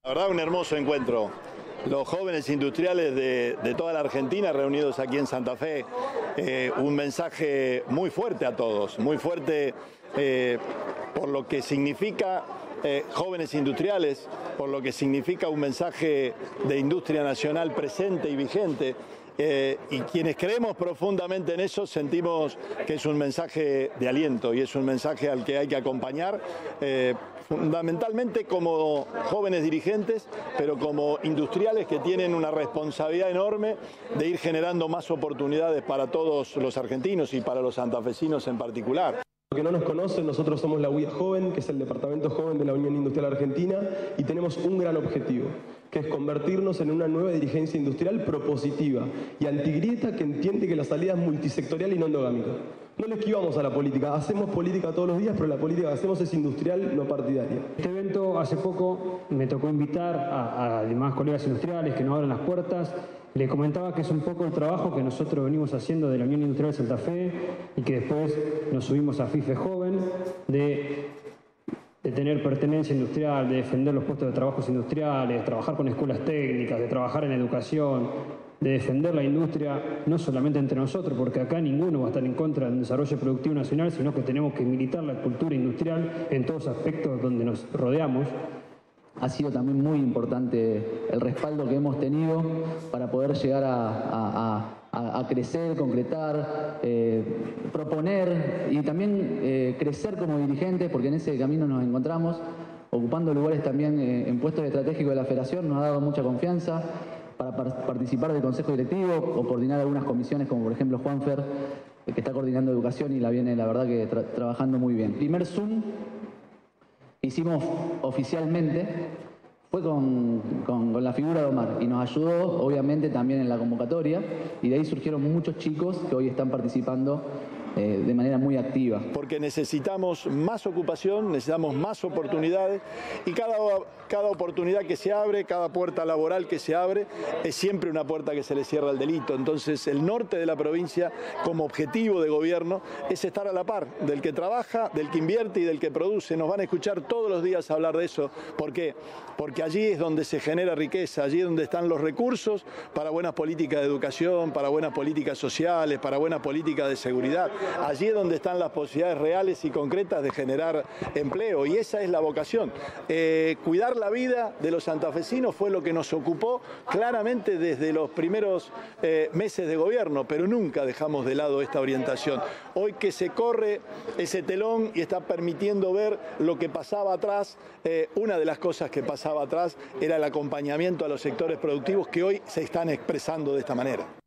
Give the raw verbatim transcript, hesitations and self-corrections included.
La verdad, un hermoso encuentro. Los jóvenes industriales de, de toda la Argentina reunidos aquí en Santa Fe, eh, un mensaje muy fuerte a todos, muy fuerte eh, por lo que significa eh, jóvenes industriales, por lo que significa un mensaje de industria nacional presente y vigente. Eh, y quienes creemos profundamente en eso sentimos que es un mensaje de aliento y es un mensaje al que hay que acompañar, eh, fundamentalmente como jóvenes dirigentes, pero como industriales que tienen una responsabilidad enorme de ir generando más oportunidades para todos los argentinos y para los santafesinos en particular. Los que no nos conocen, nosotros somos la U I A Joven, que es el Departamento Joven de la Unión Industrial Argentina, y tenemos un gran objetivo, que es convertirnos en una nueva dirigencia industrial propositiva y antigrieta que entiende que la salida es multisectorial y no endogámica. No le esquivamos a la política, hacemos política todos los días, pero la política que hacemos es industrial, no partidaria. Este evento hace poco me tocó invitar a, a demás colegas industriales que nos abran las puertas. Le comentaba que es un poco el trabajo que nosotros venimos haciendo de la Unión Industrial de Santa Fe y que después nos subimos a FIFE Joven, de, de tener pertenencia industrial, de defender los puestos de trabajo industriales, de trabajar con escuelas técnicas, de trabajar en educación, de defender la industria, no solamente entre nosotros, porque acá ninguno va a estar en contra del desarrollo productivo nacional, sino que tenemos que militar la cultura industrial en todos aspectos donde nos rodeamos. Ha sido también muy importante el respaldo que hemos tenido para poder llegar a, a, a, a crecer, concretar, eh, proponer y también eh, crecer como dirigentes, porque en ese camino nos encontramos, ocupando lugares también eh, en puestos estratégicos de la Federación. Nos ha dado mucha confianza para par participar del Consejo Directivo o coordinar algunas comisiones, como por ejemplo Juanfer, eh, que está coordinando educación y la viene, la verdad, que tra trabajando muy bien. Primer Zoom hicimos oficialmente fue con, con, con la figura de Omar y nos ayudó obviamente también en la convocatoria y de ahí surgieron muchos chicos que hoy están participando eh, de manera muy activa. Porque necesitamos más ocupación, necesitamos más oportunidades y cada, cada oportunidad que se abre, cada puerta laboral que se abre es siempre una puerta que se le cierra al delito. Entonces el norte de la provincia como objetivo de gobierno es estar a la par del que trabaja, del que invierte y del que produce. Nos van a escuchar todos los días hablar de eso. ¿Por qué? Porque allí es donde se genera riqueza, allí es donde están los recursos para buenas políticas de educación, para buenas políticas sociales, para buenas políticas de seguridad. Allí es donde están las posibilidades reales y concretas de generar empleo y esa es la vocación. Eh, cuidar la vida de los santafesinos fue lo que nos ocupó claramente desde los primeros eh, meses de gobierno, pero nunca dejamos de lado esta orientación. Hoy que se corre ese telón y está permitiendo ver lo que pasaba atrás, eh, una de las cosas que pasaba atrás era el acompañamiento a los sectores productivos que hoy se están expresando de esta manera.